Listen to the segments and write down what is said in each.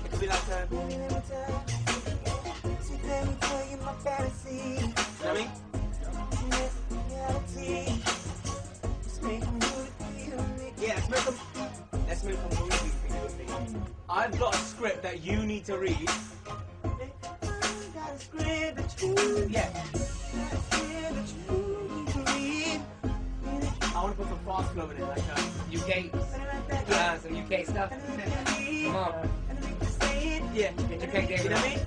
It'll be like a... Let me tell you my fantasy. You know what I mean? Yeah, let's make a movie for you and me. I've got a script that you need to read. Got a script that you Yeah. I want to put some fast flow in it, like UK, some UK stuff. Come on. yeah. Get your cake, David. You know what I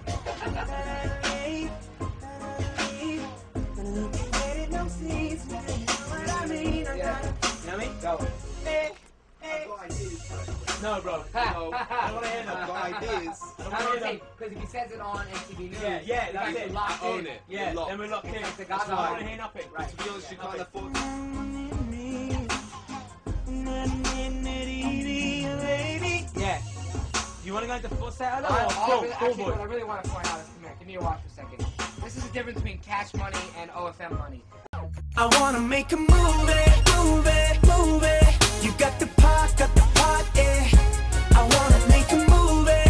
mean? Yeah. You know what I mean? Go. I've got ideas. No, bro. No, I don't want to hear that. I've got ideas. Because if he says it on MTV News, Yeah, that's you guys it. are locked I own in. it. Yeah, You're locked. then we're locked in. It's like the That's why I Godfather. want to hear nothing. Right. To be honest, you can't afford. Yeah. You want to go into full set? I really want to point out, come here, give me a watch for a second. This is the difference between cash money and OFM money. I wanna make a movie. You got the pot, yeah. I wanna make a movie.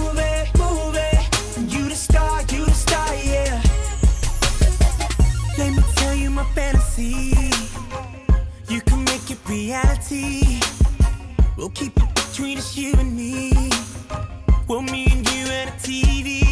You the star, yeah. Let me tell you my fantasy. You can make it reality. We'll keep it between us, you and me. Well, me and you and a TV.